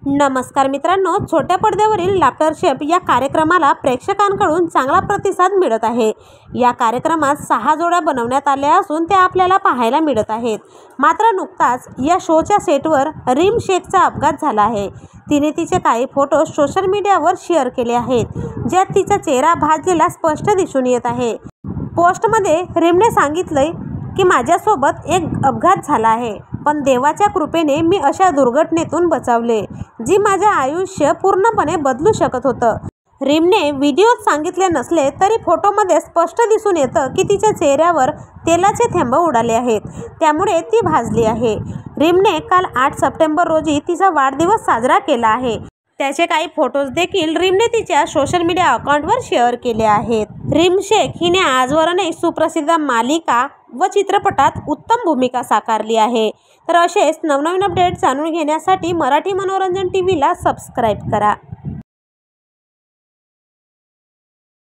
नमस्कार मित्रांनो, छोट्या पडद्यावरील लाफ्टर शेफ या कार्यक्रमाला प्रेक्षकांकडून चांगला प्रतिसाद मिळत आहे। या कार्यक्रमात 6 जोड्या बनवण्यात आल्या असून त्या आपल्याला पाहायला मिळत आहेत। मात्र नुकताच या शोच्या सेटवर रीम शेखचा अपघात झाला आहे। तिने तिचे काही फोटो सोशल मीडियावर शेअर केले आहेत, ज्यात तिचा चेहरा भाजलेला स्पष्ट दिसून येत आहे। पोस्टमध्ये रीमने सांगितले की माझ्यासोबत एक अपघात झाला आहे, पण देवाच्या कृपेने मी अशा दुर्घटनेतून बचावले, जी माझे आयुष्य पूर्णपणे बदलू शकत होतं। रीमने व्हिडिओत सांगितले नसले तरी फोटोमध्ये स्पष्ट दिसून येतं की तिच्या चेहऱ्यावर तेलाचे थेंब उडाले आहेत, त्यामुळे ती भाजली आहे। रीमने काल 8 सप्टेंबर रोजी तिचा वाढदिवस साजरा केला आहे। त्याचे काही फोटोज देखील रीमने तिच्या सोशल मीडिया अकाउंटवर शेअर केले आहेत। रीम शेख हिने आजवर अनेक सुप्रसिद्ध मालिका व चित्रपटात उत्तम भूमिका साकारली आहे। तर असेच नवनवीन अपडेट्स जाणून घेण्यासाठी मराठी मनोरंजन टीव्हीला सबस्क्राईब करा।